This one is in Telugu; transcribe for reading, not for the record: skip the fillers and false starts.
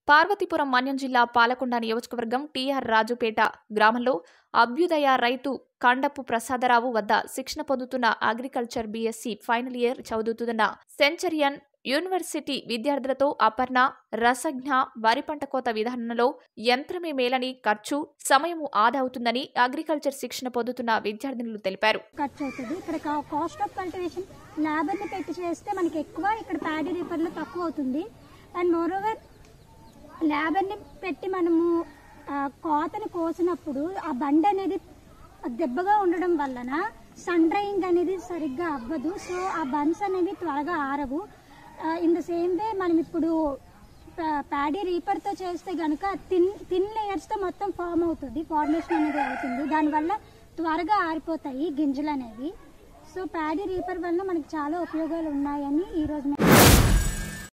పార్వతీపురం మన్యం జిల్లా పాలకొండ నియోజకవర్గం టీఆర్ రాజుపేట గ్రామంలో అభ్యుదయ రైతు కండపు ప్రసాదరావు వద్ద శిక్షణ పొందుతున్న అగ్రికల్చర్ బీఎస్సీ ఫైనల్ ఇయర్ చదువుతున్న సెంచరియన్ యూనివర్సిటీ విద్యార్థులతో అపర్ణ రసజ్ఞ వరి పంట కోత విధానంలో యంత్రమే మేలని ఖర్చు సమయము ఆదా అవుతుందని అగ్రికల్చర్ శిక్షణ పొందుతున్న విద్యార్థినులు తెలిపారు. ఖర్చు అవుతుంది. ఇక్కడ కాస్ట్ ఆఫ్ కల్టివేషన్ లేబర్ ని పెట్టి చేస్తే మనకి ఎక్కువ, ఇక్కడ ప్యాడీ రీపర్ లో తక్కువ అవుతుంది. అండ్ మోరోవర్ లేబర్ ని పెట్టి మనము కోతను కోసినప్పుడు ఆ బండి అనేది దెబ్బగా ఉండడం వలన సన్ డ్రైయింగ్ అనేది సరిగ్గా అవ్వదు. సో ఆ బన్స్ అనేవి త్వరగా ఆరవు. ఇన్ ద సేమ్ వే మనం ఇప్పుడు ప్యాడీ రీపర్తో చేస్తే కనుక థిన్ లేయర్స్తో మొత్తం ఫామ్ అవుతుంది, ఫార్మేషన్ అనేది అవుతుంది. దానివల్ల త్వరగా ఆరిపోతాయి గింజలు అనేవి. సో ప్యాడీ రీపర్ వల్ల మనకి చాలా ఉపయోగాలు ఉన్నాయని ఈరోజు